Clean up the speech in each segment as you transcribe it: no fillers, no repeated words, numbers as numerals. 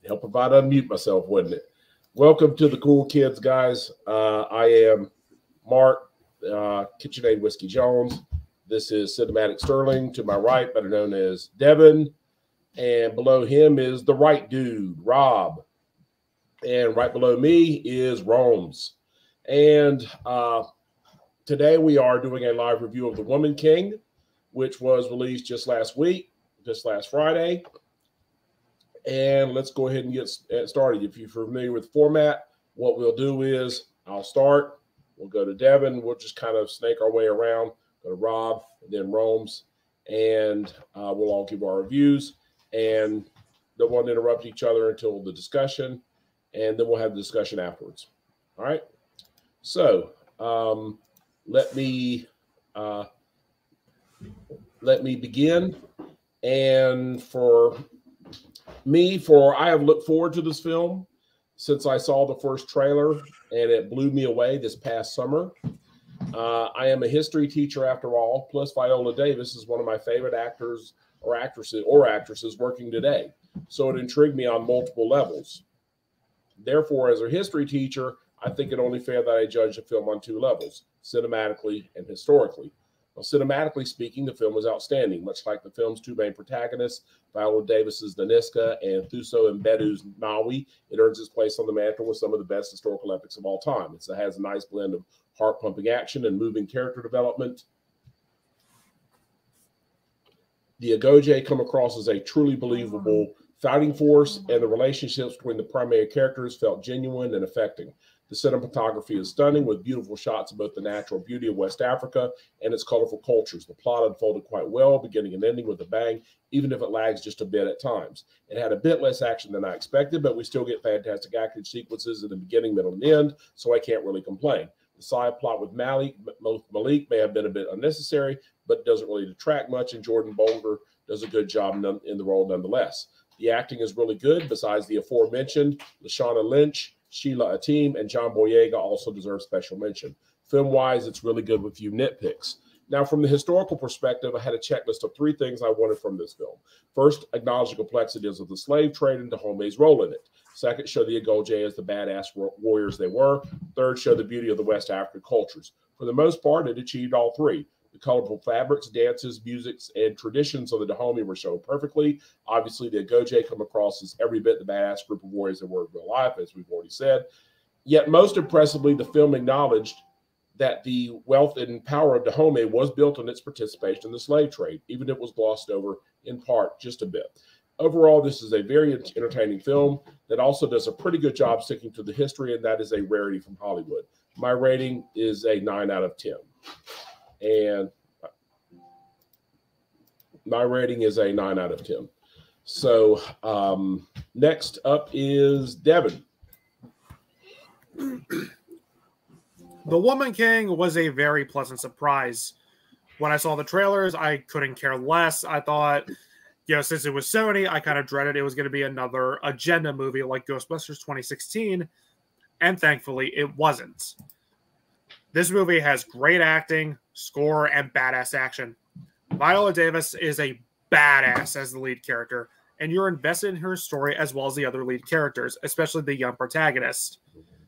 Help if I'd unmute myself, wouldn't it? Welcome to the Cool Kids, guys. I am Mark, KitchenAid Whiskey Jones. This is Cinematic Sterling. To my right, better known as Devin. And below him is the right dude, Rob. And right below me is Rome's. And today we are doing a live review of The Woman King, which was released just last Friday. And let's go ahead and get started. If you're familiar with the format, what we'll do is I'll start. We'll go to Devin. We'll just kind of snake our way around. Go to Rob, and then Rome's. And we'll all give our reviews. And don't want to interrupt each other until the discussion. And then we'll have the discussion afterwards. All right? So let me begin. And I have looked forward to this film since I saw the first trailer, and it blew me away this past summer. I am a history teacher after all, plus Viola Davis is one of my favorite actors or actresses working today. So it intrigued me on multiple levels. Therefore, as a history teacher, I think it only fair that I judge the film on two levels, cinematically and historically. Well, cinematically speaking, the film was outstanding, much like the film's two main protagonists, Viola Davis's Niska and Thuso Mbedu's Maui. It earns its place on the mantle with some of the best historical epics of all time. It has a nice blend of heart-pumping action and moving character development. The Agoge come across as a truly believable fighting force, and the relationships between the primary characters felt genuine and affecting. The cinematography is stunning, with beautiful shots of both the natural beauty of West Africa and its colorful cultures. The plot unfolded quite well, beginning and ending with a bang, even if it lags just a bit at times. It had a bit less action than I expected, but we still get fantastic action sequences in the beginning, middle, and end, so I can't really complain. The side plot with Malik may have been a bit unnecessary, but doesn't really detract much, and Jordan Bolger does a good job in the role nonetheless. The acting is really good. Besides the aforementioned, Lashana Lynch, Sheila Atim, and John Boyega also deserve special mention. Film-wise, it's really good with few nitpicks. Now, from the historical perspective, I had a checklist of 3 things I wanted from this film. First, acknowledge the complexities of the slave trade and Dahome's role in it. Second, show the Agoge as the badass warriors they were. Third, show the beauty of the West African cultures. For the most part, it achieved all 3. The colorful fabrics, dances, musics, and traditions of the Dahomey were shown perfectly. Obviously, the Agoge come across as every bit the badass group of warriors that were in real life, as we've already said. Yet, most impressively, the film acknowledged that the wealth and power of Dahomey was built on its participation in the slave trade, even if it was glossed over in part just a bit. Overall, this is a very entertaining film that also does a pretty good job sticking to the history, and that is a rarity from Hollywood. My rating is a 9 out of 10. And my rating is a 9 out of 10. So next up is Devin. The Woman King was a very pleasant surprise. When I saw the trailers, I couldn't care less. I thought, since it was Sony, I kind of dreaded it was going to be another agenda movie like Ghostbusters 2016. And thankfully, it wasn't. This movie has great acting, score, and badass action. Viola Davis is a badass as the lead character, and you're invested in her story as well as the other lead characters, especially the young protagonist.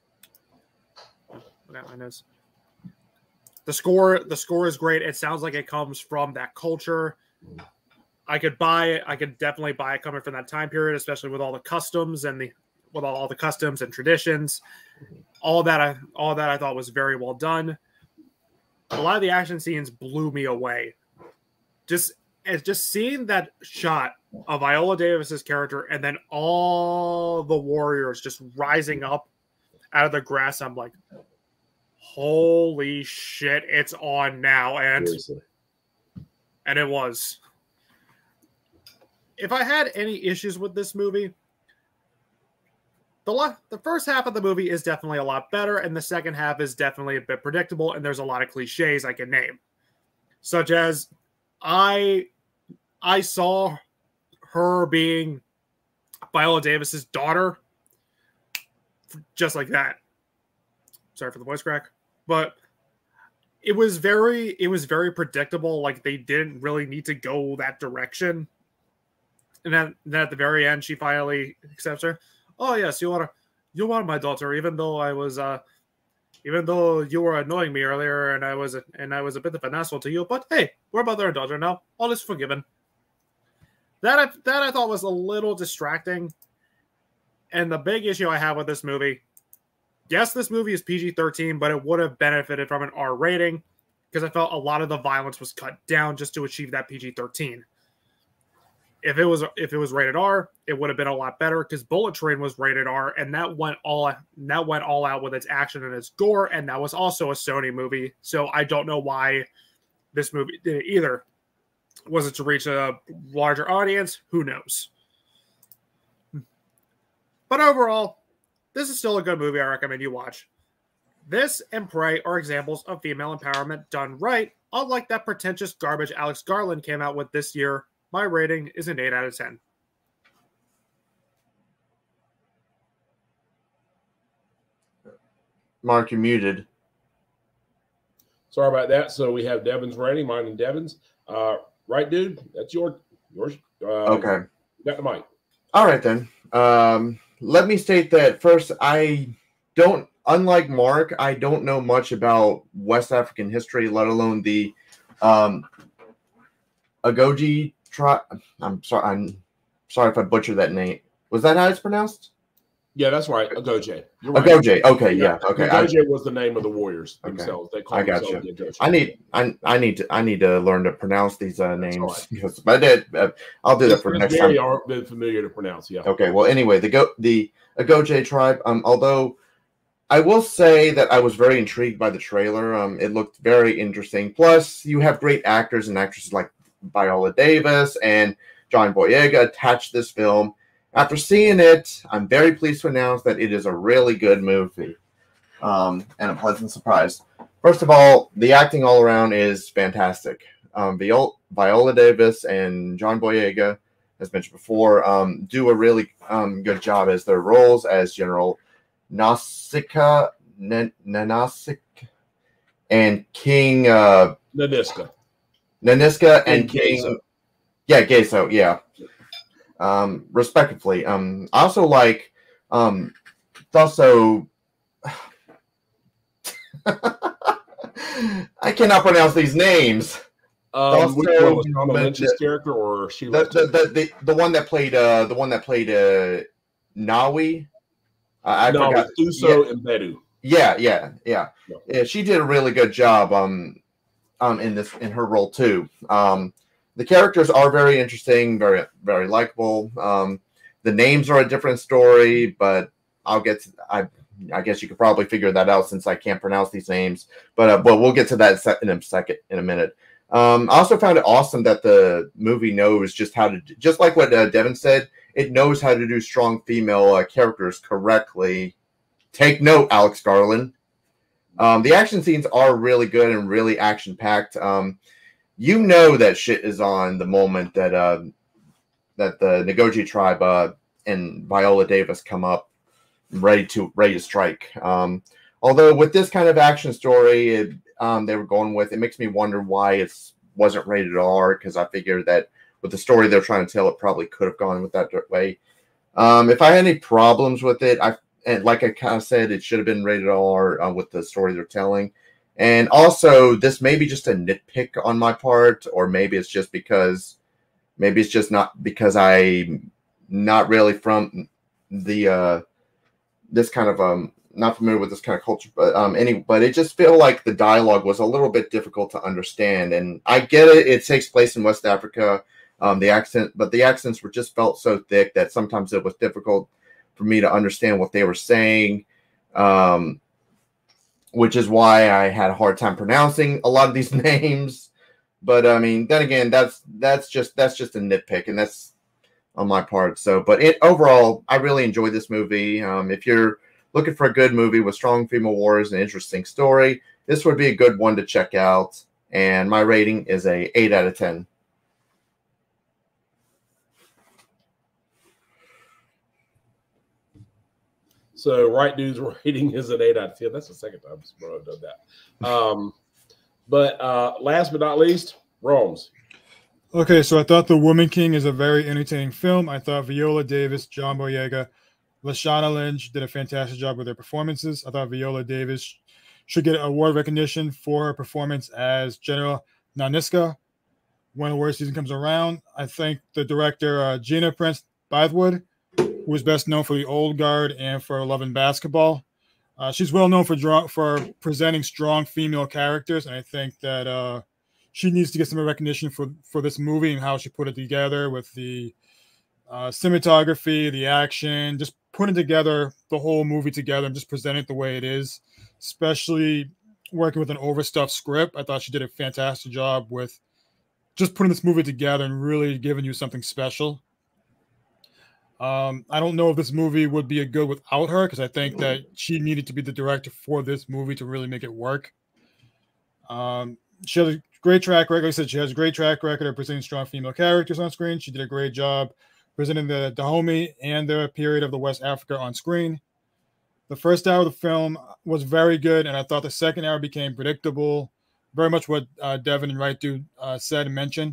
The score is great. It sounds like it comes from that culture. I could definitely buy it coming from that time period, especially with all the customs and all the customs and traditions. All that I thought was very well done. A lot of the action scenes blew me away. Just seeing that shot of Viola Davis's character and then all the warriors just rising up out of the grass, I'm like, holy shit, it's on now. And it was. If I had any issues with this movie, the first half of the movie is definitely a lot better, and the second half is definitely a bit predictable, and there's a lot of cliches I can name. Such as, I saw her being Viola Davis's daughter, just like that. Sorry for the voice crack. But it was very predictable. Like, they didn't really need to go that direction then at the very end, she finally accepts her. Oh yes, you are my daughter, even though you were annoying me earlier, and I was a bit of an asshole to you. But hey, we're mother and daughter now. All is forgiven. That I thought was a little distracting. And the big issue I have with this movie, yes, this movie is PG-13, but it would have benefited from an R rating because I felt a lot of the violence was cut down just to achieve that PG-13. If it was rated R, it would have been a lot better because Bullet Train was rated R, and that went all out with its action and its gore, and that was also a Sony movie. So I don't know why this movie did it either. Was it to reach a larger audience? Who knows? But overall, this is still a good movie I recommend you watch. This and Prey are examples of female empowerment done right, unlike that pretentious garbage Alex Garland came out with this year. My rating is an 8 out of 10. Mark, you're muted. Sorry about that. So we have Devin's rating, mine and Devin's. Right, dude? That's yours. Okay. You got the mic. All right, then. Let me state that first, unlike Mark, I don't know much about West African history, let alone the Agoji tribe. I'm sorry if I butchered that name. Was that how it's pronounced? Yeah, that's right. Agoje. You're right. Agoje. Okay, yeah. Okay. Agoje was the name of the warriors themselves. They called themselves the Agoje. I need to learn to pronounce these names because I did. I'll do that for next time. Very familiar to pronounce. Yeah. Okay. Well, anyway, the Agoje tribe. Although I will say that I was very intrigued by the trailer. It looked very interesting. Plus, you have great actors and actresses like Viola Davis and John Boyega attached to this film. After seeing it, I'm very pleased to announce that it is a really good movie and a pleasant surprise. First of all, the acting all around is fantastic. Viola Davis and John Boyega, as mentioned before, do a really good job as their roles as General Nausicaa and King Nanisca and King. Yeah, Gezo, yeah. Respectively. I also like also I cannot pronounce these names. Which one was Donna Lynch's character, or she the one that played Nawi? I forgot. Thuso and Bedu. Yeah. She did a really good job in her role too. The characters are very interesting, very, very likable. The names are a different story, but I guess you could probably figure that out since I can't pronounce these names. But we'll get to that in a minute. I also found it awesome that the movie knows just like what Devin said, it knows how to do strong female characters correctly. Take note, Alex Garland. The action scenes are really good and really action-packed. You know that shit is on the moment that that the Nagoji tribe and Viola Davis come up ready to strike. Although with this kind of action story they were going with, it makes me wonder why it wasn't rated R, because I figured that with the story they're trying to tell, it probably could have gone with that way. If I had any problems with it, like I kind of said, it should have been rated R with the story they're telling. And also, this may be just a nitpick on my part, or maybe it's just not because I'm not really from the this kind of not familiar with this kind of culture, but it just feel like the dialogue was a little bit difficult to understand. And I get it; it takes place in West Africa. The accents were just felt so thick that sometimes it was difficult for me to understand what they were saying. Which is why I had a hard time pronouncing a lot of these names. But I mean, then again, that's just a nitpick, and that's on my part. So, but overall, I really enjoyed this movie. If you're looking for a good movie with strong female warriors and an interesting story, this would be a good one to check out. And my rating is a 8 out of 10. So, Right Dude's rating is an 8 out of 10. That's the second time I've done that. But last but not least, Rome's. Okay, so I thought The Woman King is a very entertaining film. I thought Viola Davis, John Boyega, Lashana Lynch did a fantastic job with their performances. I thought Viola Davis should get award recognition for her performance as General Naniska when the war season comes around. I think the director, Gina Prince Bythewood, who is best known for The Old Guard and for Love and Basketball. She's well known for presenting strong female characters, and I think that she needs to get some recognition for this movie and how she put it together with the cinematography, the action, just putting together the whole movie together and just presenting it the way it is, especially working with an overstuffed script. I thought she did a fantastic job with just putting this movie together and really giving you something special. I don't know if this movie would be a good without her, because I think that she needed to be the director for this movie to really make it work. She has a great track record. Like I said, she has a great track record of presenting strong female characters on screen. She did a great job presenting the Dahomey and the period of the West Africa on screen. The first hour of the film was very good, and I thought the second hour became predictable. Very much what Devin and Right Dude said and mentioned.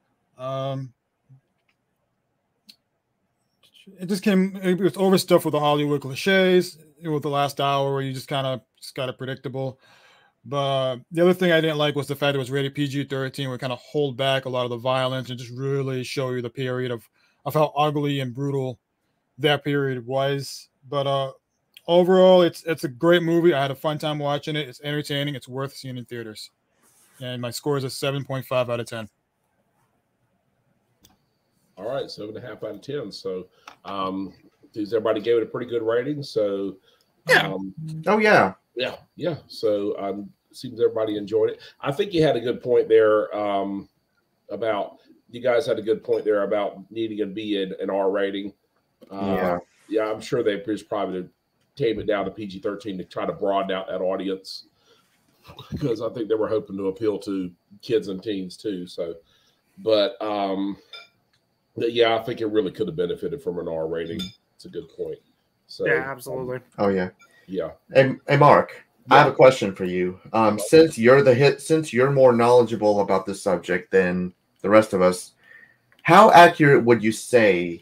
It was overstuffed with the Hollywood cliches with the last hour where you just got it predictable. But the other thing I didn't like was the fact it was rated PG-13, where it kind of hold back a lot of the violence and just really show you the period of how ugly and brutal that period was. But overall, it's a great movie. I had a fun time watching it. It's entertaining. It's worth seeing in theaters. And my score is a 7.5 out of 10. All right, 7.5 out of 10. So, everybody gave it a pretty good rating. So, Yeah. Oh yeah. Yeah. So, seems everybody enjoyed it. I think you had a good point there about you guys had a good point there about needing to be an R rating. Yeah, I'm sure they just probably tame it down to PG-13 to try to broaden out that audience, because I think they were hoping to appeal to kids and teens too. So, but yeah, I think it really could have benefited from an R rating. It's a good point. So yeah, absolutely. Oh yeah. Yeah. Hey Mark, I have a question for you. Since you're more knowledgeable about this subject than the rest of us, how accurate would you say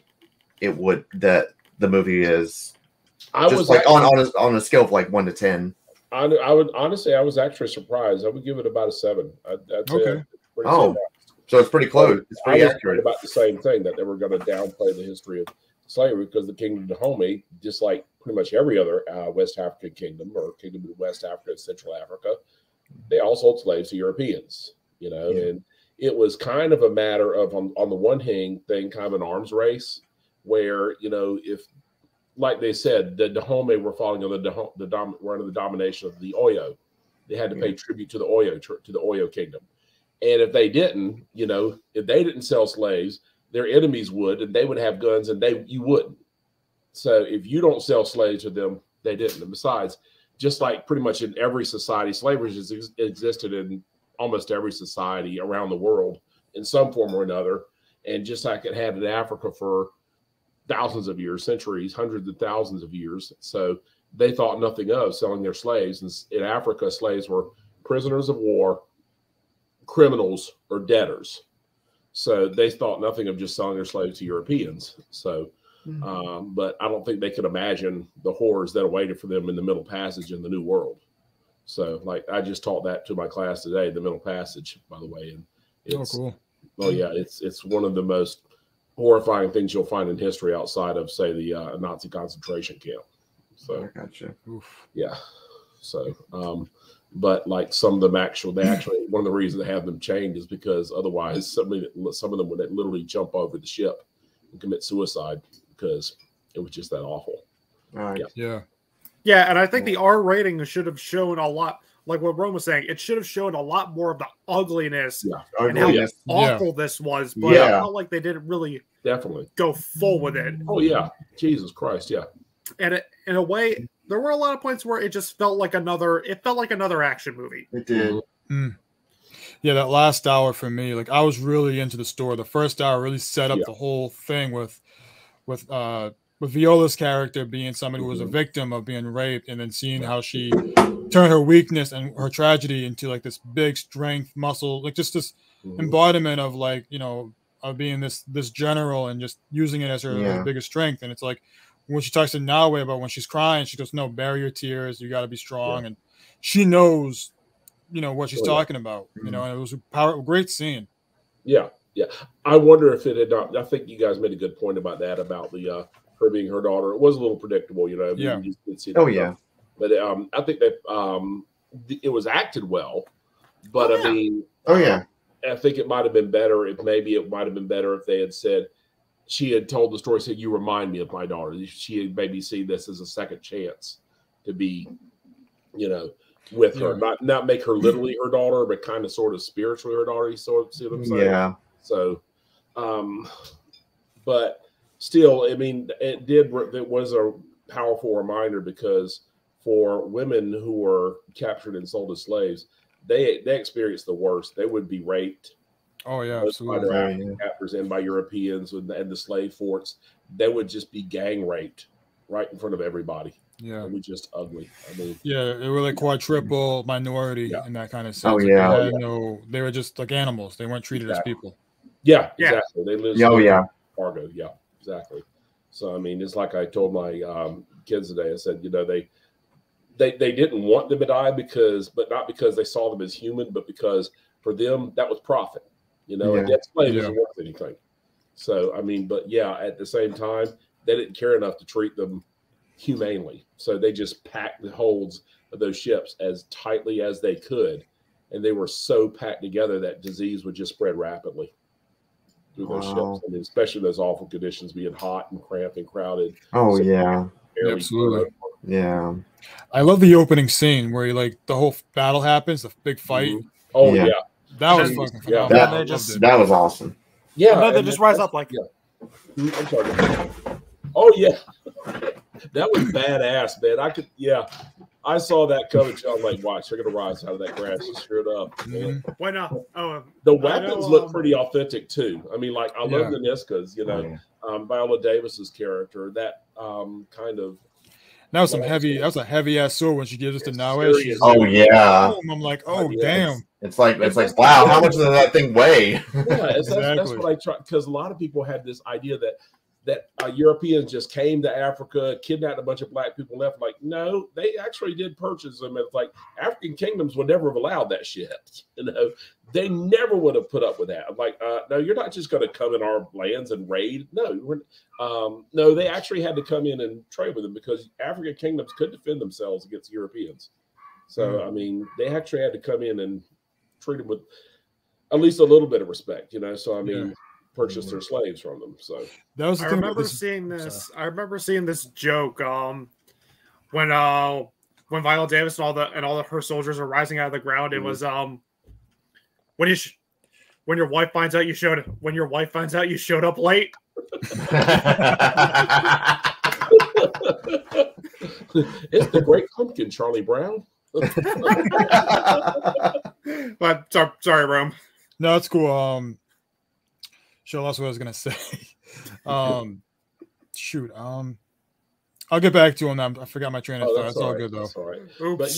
that the movie is? On a scale of like 1 to 10. I would honestly, I was actually surprised. I would give it about a 7. Okay. So it's pretty close. It's pretty accurate. About the same thing, that they were going to downplay the history of slavery, because the Kingdom of Dahomey, just like pretty much every other West African kingdom or kingdom of West Africa and Central Africa, they all sold slaves to Europeans. And it was kind of a matter of on the one hand thing, kind of an arms race, where if, like they said, the Dahomey were falling under the domination of the Oyo. They had to pay tribute to the Oyo kingdom. And if they didn't, if they didn't sell slaves, their enemies would, and they would have guns, and you wouldn't. So if you don't sell slaves to them, they didn't. And besides, just like pretty much in every society, slavery has existed in almost every society around the world in some form or another. And just like it had in Africa for thousands of years, centuries, hundreds of thousands of years. So they thought nothing of selling their slaves. And in Africa, slaves were prisoners of war, criminals, or debtors. So they thought nothing of just selling their slaves to Europeans. So, but I don't think they could imagine the horrors that awaited for them in the Middle Passage in the New World. So, like, I just taught that to my class today, the Middle Passage, by the way. And it's, cool. Oh yeah, it's one of the most horrifying things you'll find in history outside of, say, the Nazi concentration camp. So, I gotcha. Oof. Yeah. So, but like some of them they one of the reasons they have them chained is because otherwise some of them would literally jump over the ship and commit suicide because it was just that awful. All right. Yeah, and I think the R rating should have shown a lot, like what Rome was saying. It should have shown a lot more of the ugliness and how awful this was. But I felt like they didn't really go full with it. Oh yeah, Jesus Christ, yeah. And in a way, there were a lot of points where it just felt like another action movie. It did. Yeah, that last hour for me, like I was really into the story. The first hour really set up the whole thing with with Viola's character being somebody who was a victim of being raped, and then seeing how she turned her weakness and her tragedy into like this big strength, muscle, like just this embodiment of like, you know, of being this general and just using it as her biggest strength. And it's like when she talks to Nawe about when she's crying, she goes, "No, bury your tears. You got to be strong." And she knows, you know, what she's talking about. You know, and it was a great scene. Yeah. I wonder if it had not. I think you guys made a good point about that, about the her being her daughter. It was a little predictable, you know. Yeah. You didn't see Oh yeah. But I think that it was acted well. But I mean, I think it might have been better if they had said, she had told the story, said, "You remind me of my daughter." She had maybe see this as a second chance to be, you know, with her, not make her literally her daughter, but kind of sort of spiritually her daughter. You sort of see what I'm saying? Yeah. So, but still, I mean, it was a powerful reminder, because for women who were captured and sold as slaves, they experienced the worst. They would be raped. Oh yeah, by their African captors and by Europeans and the slave forts. They would just be gang raped right in front of everybody. Yeah, it was just ugly. I mean, they were like quadruple minority in that kind of sense. Oh yeah, they were just like animals. They weren't treated as people. Yeah, exactly. They lived. Cargo. Yeah, exactly. So I mean, it's like I told my kids today. I said, you know, they didn't want them to die but not because they saw them as human, but because for them that was profit. You know, and that slave isn't worth anything. So I mean, but at the same time, they didn't care enough to treat them humanely. So they just packed the holds of those ships as tightly as they could, and they were so packed together that disease would just spread rapidly through those ships. I mean, especially those awful conditions, being hot and cramped and crowded. Oh, so absolutely. Yeah. I love the opening scene where the whole battle happens, the big fight. Oh yeah. That was fucking phenomenal. That was awesome. Yeah. And then they just rise up like I'm sorry. Oh yeah. That was badass, man. I saw that coming. I'm like, watch, they're gonna rise out of that grass. Straight up. Why not? The weapons look pretty authentic too. I mean, like I love the Niskas, you know, Viola Davis's character, that kind of. That was a heavy ass sword when she gives us to Nawe. I'm like, damn. It's like, wow, how much does that thing weigh? That's what I try, because a lot of people had this idea that Europeans just came to Africa, kidnapped a bunch of black people, left. Like, no, they actually did purchase them. It's like African kingdoms would never have allowed that shit. You know, they never would have put up with that. I'm like, no, you're not just going to come in our lands and raid. No, they actually had to come in and trade with them, because African kingdoms could defend themselves against Europeans. So, I mean, they actually had to come in and treat them with at least a little bit of respect, you know. So, I mean, purchase their slaves from them. So that was. I remember seeing this. I remember seeing this joke when Viola Davis and all of her soldiers are rising out of the ground. It was when your wife finds out you showed up late. It's the Great Pumpkin, Charlie Brown. But sorry, Rome. No, it's cool. Sure, that's what I was gonna say. Shoot. I'll get back to him now. I forgot my train of thought. That's all good though. That's all right.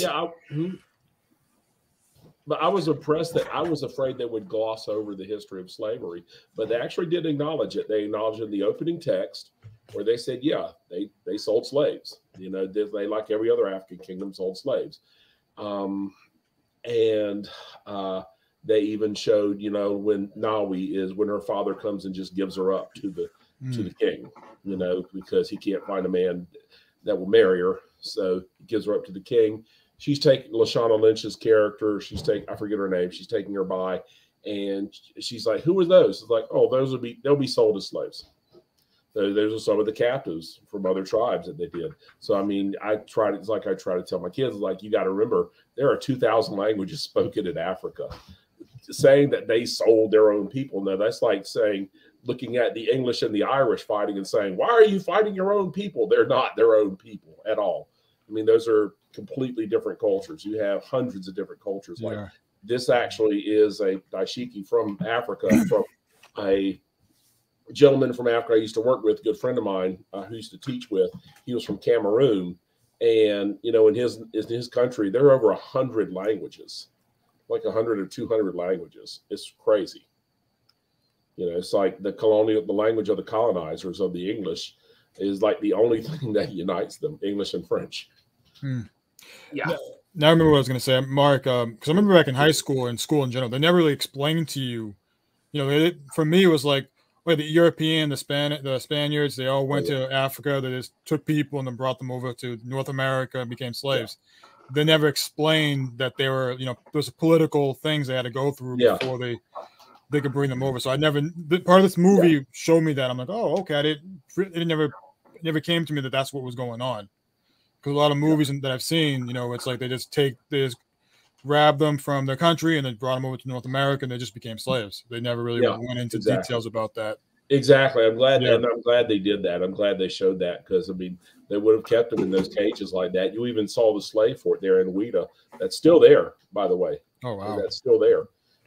But I was impressed that I was afraid they would gloss over the history of slavery, but they actually did acknowledge it. They acknowledged in the opening text where they said, they sold slaves. You know, they, like every other African kingdom, sold slaves. They even showed, you know, when when her father comes and just gives her up to the king, you know, because he can't find a man that will marry her. So he gives her up to the king. She's taking Lashana Lynch's character. I forget her name. She's taking her by, and she's like, "Who are those?" It's like, "Oh, they'll be sold as slaves." Those are some of the captives from other tribes that they did. So, I mean, I try to tell my kids, like, you got to remember, there are 2,000 languages spoken in Africa. Saying that they sold their own people, no, that's like looking at the English and the Irish fighting and saying, why are you fighting your own people? They're not their own people at all. I mean, those are completely different cultures. You have hundreds of different cultures. Like this actually is a daishiki from Africa, from a gentleman from Africa I used to work with, a good friend of mine who used to teach with. He was from Cameroon, and in his country there are over 100 languages, like 100 or 200 languages. It's crazy. It's like the language of the colonizers of the English is like the only thing that unites them, English and French. Yeah. Now I remember what I was going to say, Mark, because I remember back in high school and school in general, they never really explained to you, for me, it was like, the European, the Spaniards, they all went to Africa. They just took people and then brought them over to North America and became slaves. Yeah. They never explained that they were, there's political things they had to go through before they could bring them over. So part of this movie showed me that. I'm like, oh, okay. It never came to me that that's what was going on. Because a lot of movies that I've seen, it's like they just grabbed them from their country and then brought them over to North America and they just became slaves. They never really went into details about that. Exactly. I'm glad they did that. I'm glad they showed that, because they would have kept them in those cages like that. You even saw the slave fort there in Ouida. That's still there, by the way. Oh wow. That's still there.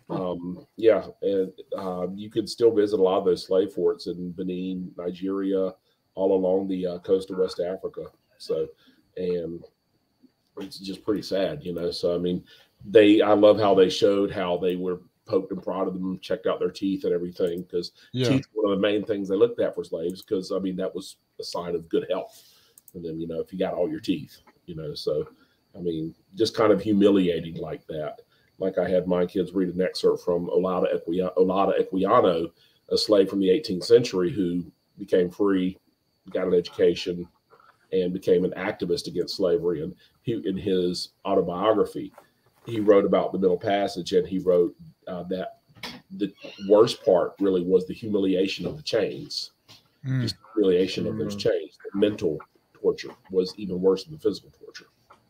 You could still visit a lot of those slave forts in Benin, Nigeria, all along the coast of West Africa. So, and it's just pretty sad, So, I love how they showed how they were poked and prodded them, checked out their teeth and everything, because teeth were one of the main things they looked at for slaves, because, that was a sign of good health. And then, if you got all your teeth, so, just kind of humiliating like that. Like I had my kids read an excerpt from Olaudah Equiano, a slave from the 18th century who became free, got an education, and became an activist against slavery. And in his autobiography, he wrote about the Middle Passage, and he wrote that the worst part really was the humiliation of the chains. Just the humiliation of those chains. The mental torture was even worse than the physical torture.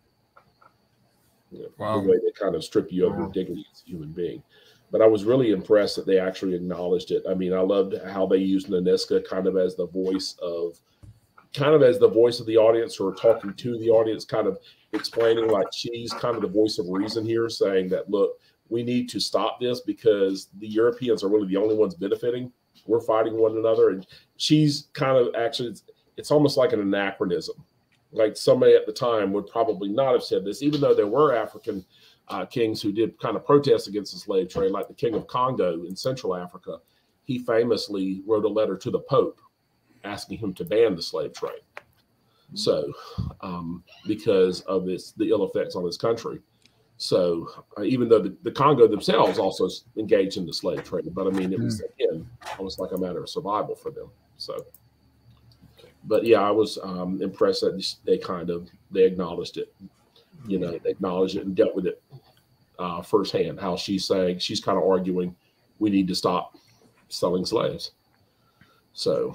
Wow. The way they kind of strip you of your dignity as a human being. But I was really impressed that they actually acknowledged it. I loved how they used Nanisca kind of as the voice of the audience, or talking to the audience, kind of explaining like she's kind of the voice of reason here, saying that, look, we need to stop this because the Europeans are really the only ones benefiting. We're fighting one another. And she's kind of actually, it's almost like an anachronism. Like somebody at the time would probably not have said this, even though there were African kings who did kind of protest against the slave trade, like the King of Congo in Central Africa. He famously wrote a letter to the Pope asking him to ban the slave trade. So, because of the ill effects on his country. So, even though the Congo themselves also engaged in the slave trade, but it was, again, almost like a matter of survival for them. So, but yeah, I was impressed that they acknowledged it. They acknowledged it and dealt with it firsthand. How she's saying, she's kind of arguing, we need to stop selling slaves. So,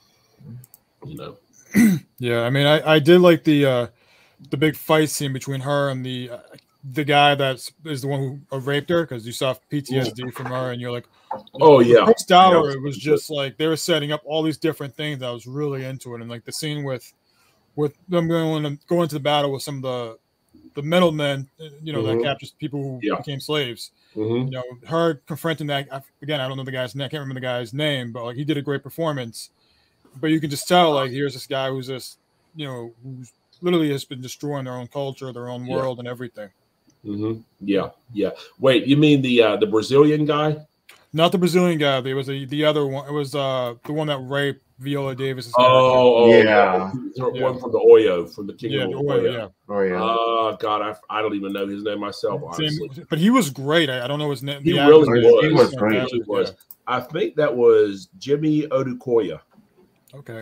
Yeah, I did like the big fight scene between her and the guy that is the one who raped her, because you saw PTSD from her, and you're like, oh yeah. The first hour, it was just like they were setting up all these different things. I was really into it, and like the scene with them going to the battle with some of the middlemen, that captures people who became slaves. Her confronting that again. I don't know the guy's name. I can't remember the guy's name, but like he did a great performance. But you can just tell, like, here's this guy who's just, who's literally has been destroying their own culture, their own world, and everything. Yeah. Wait, you mean the Brazilian guy? Not the Brazilian guy. It was the other one. It was the one that raped Viola Davis. Yeah. One from the Oyo, from the King of Oyo. Yeah. Oh yeah. Oh God, I don't even know his name myself, honestly. But he was great. I don't know his name. He really was. He was great. He was. I think that was Jimmy Odukoya. Okay.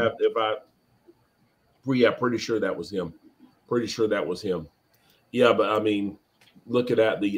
Pretty sure that was him. Yeah, but looking at the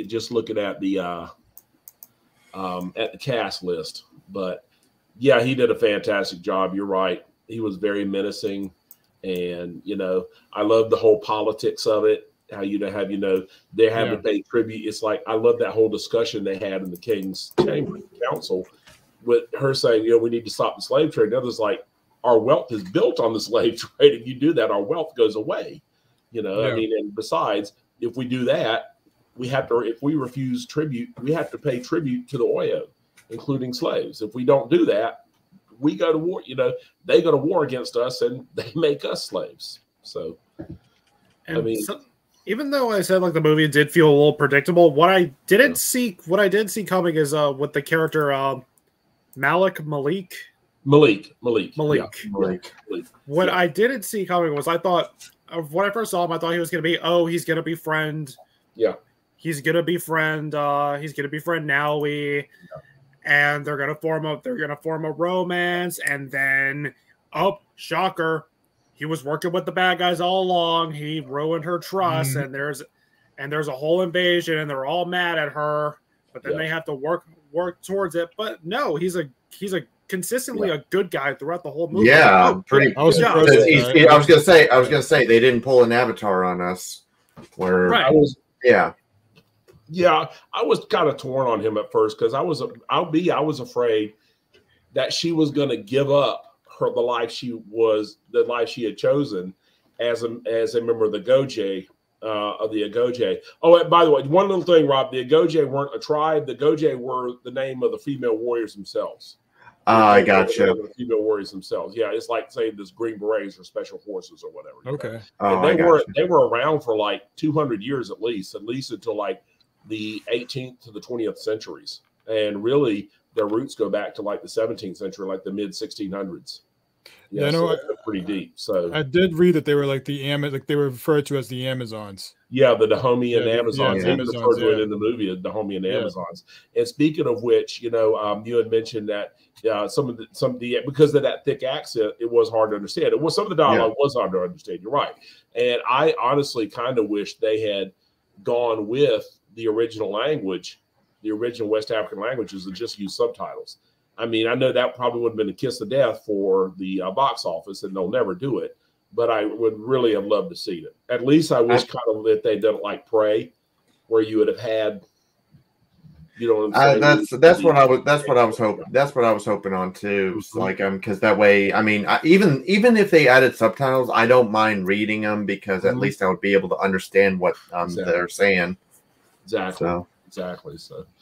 cast list, but yeah, he did a fantastic job. You're right. He was very menacing, and I love the whole politics of it. How they have to pay tribute. It's like I love that whole discussion they had in the King's Chamber Council, with her saying, we need to stop the slave trade. And others like, our wealth is built on the slave trade. If you do that, our wealth goes away. And besides, if we do that, if we refuse tribute, we have to pay tribute to the Oyo, including slaves. If we don't do that, we go to war, they go to war against us and they make us slaves. So, and I mean, even though I said like the movie did feel a little predictable, what I did see coming is with the character Malik. What I didn't see coming was I thought when I first saw him, I thought he was going to be he's going to befriend he's going to befriend Naui, and they're going to form a romance, and then shocker, he was working with the bad guys all along. He ruined her trust, and there's a whole invasion, and they're all mad at her, but then they have to work towards it. But no, he's a consistently a good guy throughout the whole movie. Yeah, pretty. I was gonna say they didn't pull an Avatar on us. Where right. I was kind of torn on him at first because I was afraid that she was going to give up the life she had chosen as a member of the Goje. Of the Agoge. Oh, and by the way, one little thing, Rob, the Agoge weren't a tribe. The Goje were the name of the female warriors themselves. I gotcha. The female warriors themselves. Yeah, it's like saying this Green Berets or Special Forces or whatever. Okay. They were around for like 200 years at least until like the 18th to the 20th centuries, and really their roots go back to like the 17th century, like the mid 1600s. Yeah, so they're pretty deep. So I did read that they were like they were referred to as the Amazons. Yeah, the Dahomean Amazons. They referred to it in the movie, the Dahomean Amazons. And speaking of which, you had mentioned that some of the because of that thick accent, it was hard to understand. It was some of the dialogue was hard to understand. You're right, and I honestly kind of wish they had gone with the original language, the original West African languages, and just used subtitles. I mean, I know that probably would have been a kiss of death for the box office, and they'll never do it. But I would really have loved to see it. At least I wish kind of that they'd done it like Prey, where you would have had, what I'm saying? That's what I was hoping. That's what I was hoping on too. Like because that way, I mean, even if they added subtitles, I don't mind reading them because at least I would be able to understand what they're saying. Exactly.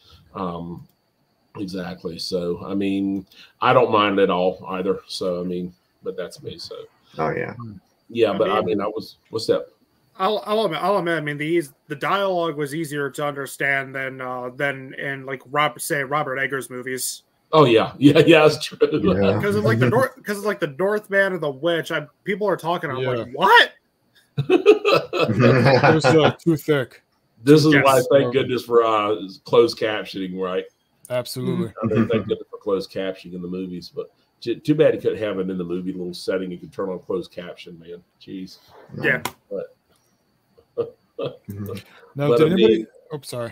So, I mean, I don't mind at all either. So, I mean, but that's me. So, but I mean, what's that? I'll admit. I mean, the dialogue was easier to understand than in like Robert Eggers movies. Oh yeah, that's true. Because it's like the Northman and the Witch. People are talking. I'm like, what? It was too thick. This is why, thank goodness for closed captioning, right? Absolutely. Thank goodness for closed captioning in the movies, but too bad you couldn't have it in the movie little setting. You could turn on closed caption, man. Jeez. Yeah. Now, did anybody? Sorry.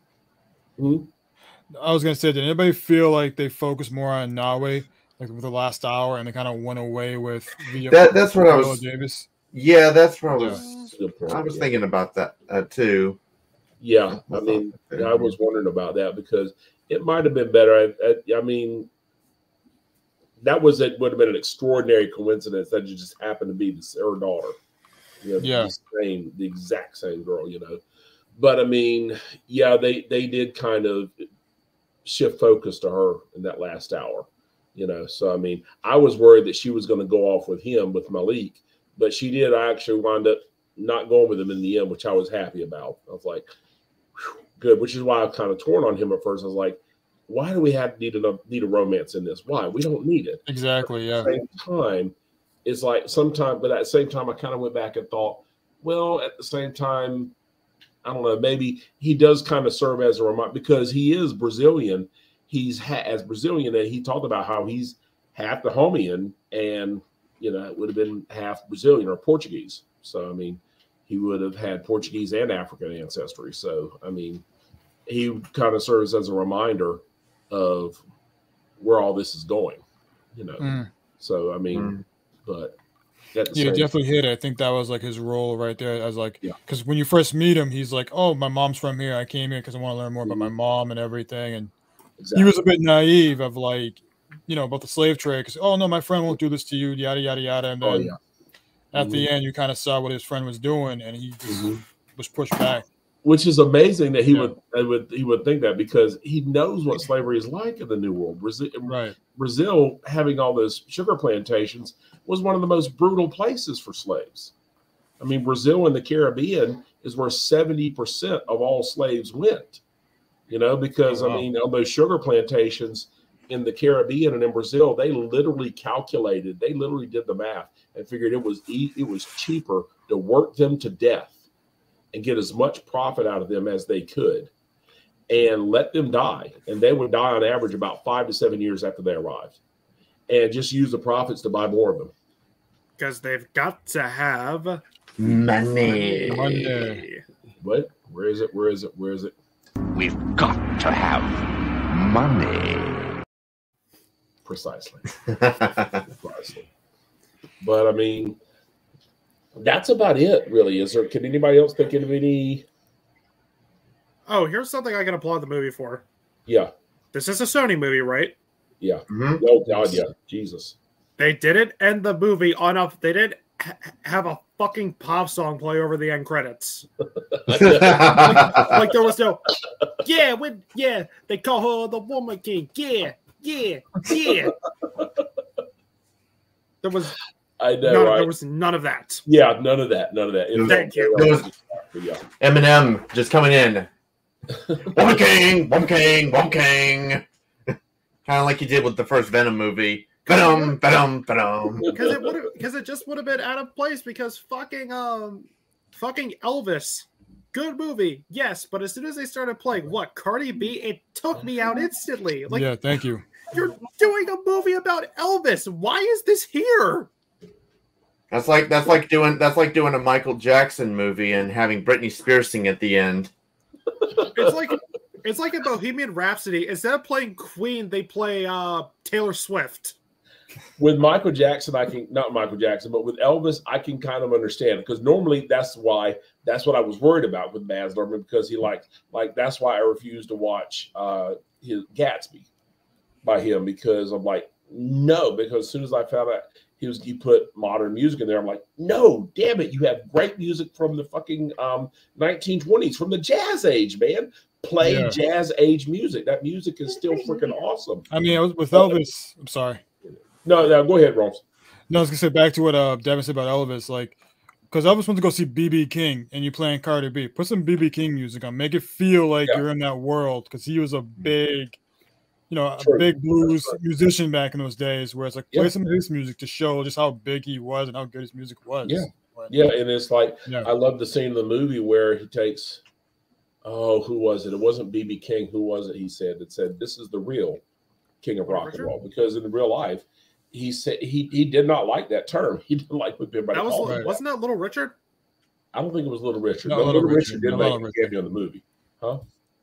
I was gonna say, did anybody feel like they focused more on Naui, like with the last hour, and they kind of went away with that's what I was. Davis? Yeah, that's what I was. I was thinking about that too. Yeah, I mean, I was wondering about that because it might have been better. I mean, it would have been an extraordinary coincidence that it just happened to be her daughter. The exact same girl, But I mean, they did kind of shift focus to her in that last hour, So I mean, I was worried that she was going to go off with Malik, but she did actually wind up not going with him in the end, which I was happy about. I was like, good, which is why I was kind of torn on him at first. I was like, why do we need a romance in this? Why? We don't need it. Exactly. At the same time, it's like but at the same time, I kind of went back and thought, well, at the same time, I don't know, maybe he does kind of serve as a reminder because he is Brazilian. He's as Brazilian, and he talked about how he's half Dahomean and, it would have been half Brazilian or Portuguese. So, I mean, he would have had Portuguese and African ancestry. So, I mean, he kind of serves as a reminder of where all this is going, So, I mean, but definitely hit it. I think that was like his role right there. I was like, because when you first meet him, he's like, "Oh, my mom's from here. I came here because I want to learn more about my mom and everything." And he was a bit naive of like, about the slave trade. Because no, my friend won't do this to you. Yada yada yada. And then at the end, you kind of saw what his friend was doing, and he just was pushed back. which is amazing that he would think that, because he knows what slavery is like in the New World. Brazil, having all those sugar plantations, was one of the most brutal places for slaves. I mean, Brazil in the Caribbean is where 70% of all slaves went. You know, because I mean, on those sugar plantations in the Caribbean and in Brazil, they literally calculated, they literally did the math and figured it was cheaper to work them to death and get as much profit out of them as they could and let them die. And they would die on average about 5 to 7 years after they arrived, and just use the profits to buy more of them. Because they've got to have money. What? Where is it? Where is it? Where is it? We've got to have money. Precisely. Precisely. But I mean, that's about it, really. Is there? Can anybody else think of any? Oh, here's something I can applaud the movie for. Yeah. This is a Sony movie, right? Yeah. Oh God, yeah. Jesus. They didn't end the movie on a. They didn't have a fucking pop song play over the end credits. like there was no. Yeah, they call her the Woman King. Yeah. There was. I know, right? There was none of that. Yeah, none of that. Thank you. Yeah. Eminem just coming in. Woman King. Kind of like he did with the first Venom movie. Because it just would have been out of place, because fucking Elvis, good movie, yes, but as soon as they started playing Cardi B, it took me out instantly. Like, yeah, thank you. You're doing a movie about Elvis. Why is this here? That's like doing a Michael Jackson movie and having Britney Spears sing at the end. It's like a Bohemian Rhapsody. Instead of playing Queen, they play Taylor Swift. With Michael Jackson, not Michael Jackson, but with Elvis, I can kind of understand, because normally that's what I was worried about with Baz Luhrmann, because he like that's why I refused to watch his Gatsby by him, because I'm like, no, because as soon as I found out he put modern music in there, I'm like, no, damn it, you have great music from the fucking 1920s, from the jazz age, man. Play jazz age music. That music is still freaking awesome. I mean, I was with Elvis. I'm sorry. No, go ahead, Ross. No, I was gonna say back to what Devin said about Elvis, like, because Elvis went to go see BB King, and you playing Cardi B. Put some BB King music on, make it feel like you're in that world, because he was a big, big blues musician back in those days. Where it's like, play some of his music to show just how big he was and how good his music was. Yeah, and it's like I love the scene in the movie where he takes, who was it? It wasn't BB King. Who was it? He said this is the real king of rock and roll, because in real life, he said he did not like that term. He didn't like what everybody called it. Wasn't that Little Richard? I don't think it was Little Richard. No, but Little Richard did make Richard. a cameo in the movie. Huh?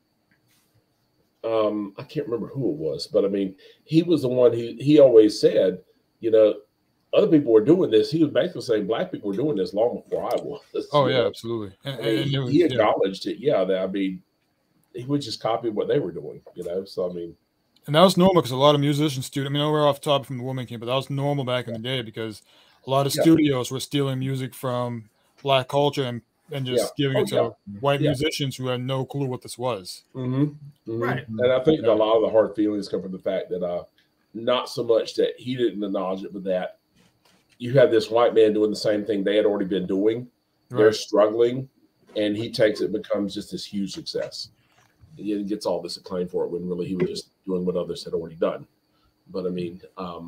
I can't remember who it was, but I mean, he was the one he always said, other people were doing this. He was basically saying black people were doing this long before I was. Oh, yeah, absolutely. And he acknowledged it. Yeah, that, I mean, he would just copy what they were doing, So, I mean, and that was normal, because a lot of musicians, I mean, we're off topic from the Woman King, but that was normal back in the day, because a lot of studios were stealing music from black culture and just giving it to white musicians who had no clue what this was. Right. And I think a lot of the hard feelings come from the fact that not so much that he didn't acknowledge it, but that you have this white man doing the same thing they had already been doing. Right. They're struggling, and he takes it, becomes just this huge success. He gets all this acclaim for it when really he was just doing what others had already done. But I mean,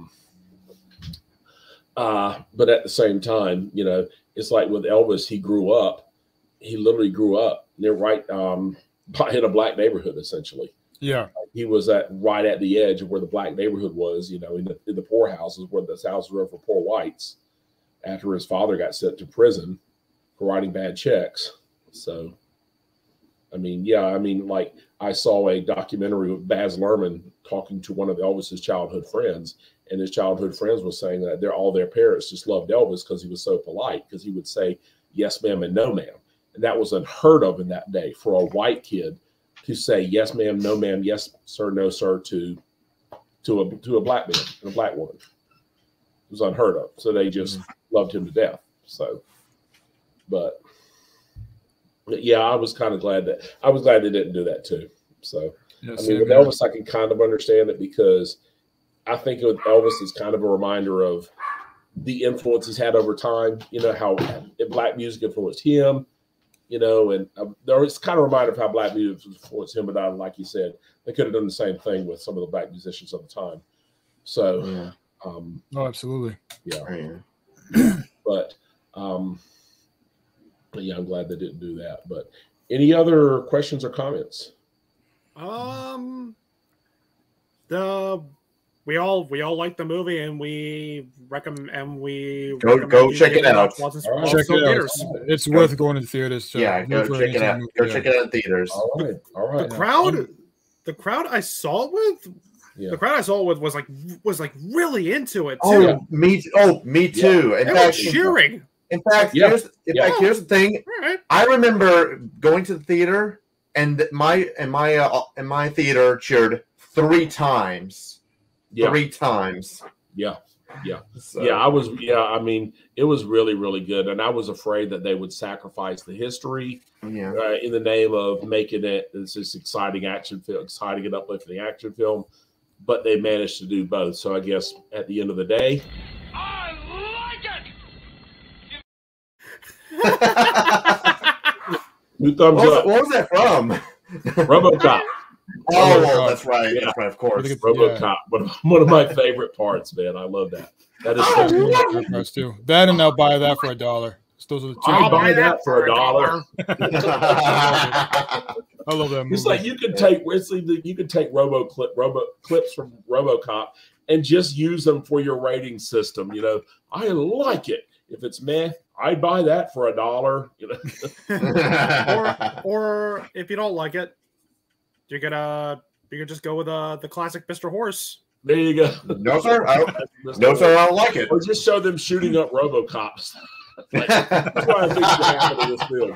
but at the same time, it's like with Elvis, he literally grew up near in a black neighborhood, essentially. Yeah. He was right at the edge of where the black neighborhood was, in the poorhouses, where the houses were for poor whites, after his father got sent to prison for writing bad checks. So, I mean, like, I saw a documentary with Baz Luhrmann talking to one of Elvis's childhood friends, and his childhood friends was saying that all their parents just loved Elvis because he was so polite, because he would say yes, ma'am, and no, ma'am. And that was unheard of in that day for a white kid to say yes, ma'am, no, ma'am, yes, sir, no, sir, to a black man and a black woman. It was unheard of. So they just loved him to death. So, but Yeah, I was kind of glad they didn't do that too. So Yeah, I mean, with Elvis, I can kind of understand it because I think with Elvis is kind of a reminder of the influence he's had over time. You know how black music influenced him. You know, and it's kind of a reminder of how black music influenced him. But like you said, they could have done the same thing with some of the black musicians of the time. So, Yeah. Oh, absolutely. Yeah. But yeah, I'm glad they didn't do that. But any other questions or comments? We all like the movie, and we recommend go check it out. Check it out. It's worth going to the theaters. So yeah, go check it out. Go check it out in theaters. All right. The crowd I saw it with. Yeah. The crowd I saw it with was like really into it too. Oh, me too. They were cheering. In fact, here's the thing. Right. I remember going to the theater, and my theater cheered 3 times. Yeah. 3 times. Yeah. So. Yeah, I mean, it was really, really good. And I was afraid that they would sacrifice the history in the name of making it this exciting action film, exciting and uplifting action film. But they managed to do both. So I guess at the end of the day, I like it. 2 thumbs up. What was that from? RoboCop. Oh, well, that's right. Yeah. That's right, of course. RoboCop. One of my favorite parts, man. I love that. That is such a good too. That and I'll buy that for $1. Those are the 2. I'll buy that for $1. I love that movie. It's like you can take clips from RoboCop and just use them for your rating system. You know, I like it. If it's meh, I'd buy that for $1. You know, or if you don't like it, you can just go with the classic Mr. Horse. There you go. No, sir. I don't like it. Or just show them shooting up RoboCops. Like, that's why I think it's happening in this film.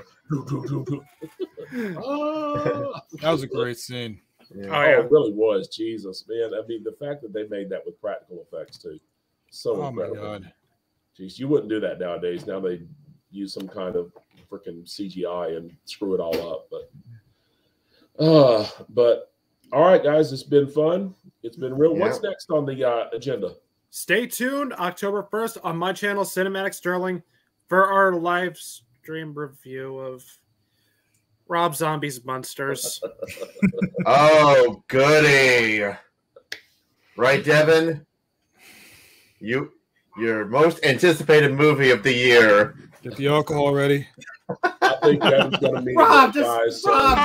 That was a great scene. Yeah. Oh, yeah. It really was. Jesus, man. I mean, the fact that they made that with practical effects too, so incredible. My God. Jeez, you wouldn't do that nowadays. Now they use some kind of freaking CGI and screw it all up. But all right, guys, it's been fun. It's been real. Yeah. What's next on the agenda? Stay tuned October 1st on my channel, Cinematic Sterling, for our live stream review of Rob Zombie's Monsters. Oh, goody. Right, Devin? Your most anticipated movie of the year. Get the alcohol ready. I think Devin's going to meet Rob, guys.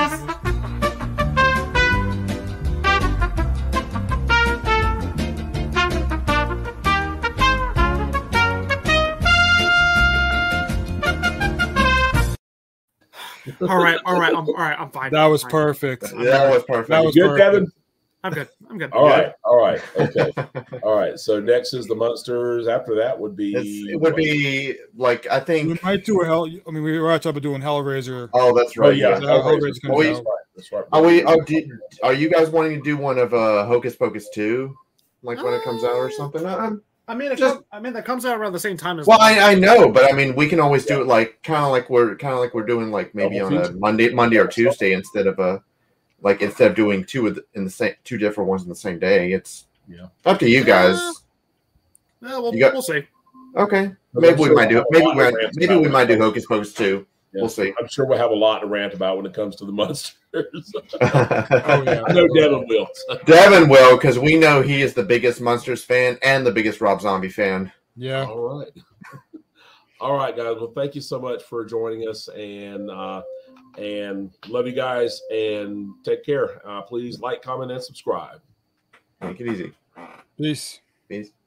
All right, I'm fine. That was I'm fine. That perfect. was perfect. That was Good, perfect. Devin? I'm good. All right. Okay. All right. So next is the Monsters. After that would be It would be like, I We think. might do we were talking about doing Hellraiser. Oh, that's right. yeah. Hellraiser comes out. That's right. Are you guys wanting to do one of Hocus Pocus 2? Like when it comes out or something? I mean, that comes out around the same time as. Well, I know, but I mean, we can always do it like kind of like we're doing like maybe Double on a Monday or Tuesday instead of doing two different ones in the same day. It's up to you guys. Yeah, we'll see. Okay, maybe we might do it. Maybe we might do Hocus Pocus 2. Yeah. We'll see. I'm sure we'll have a lot to rant about when it comes to the Monsters. Oh yeah. I know Devin will. Devin will, because we know he is the biggest Monsters fan and the biggest Rob Zombie fan. Yeah. All right. All right, guys. Well, thank you so much for joining us, and love you guys, and take care. Please like, comment, and subscribe. Make it easy. Peace. Peace.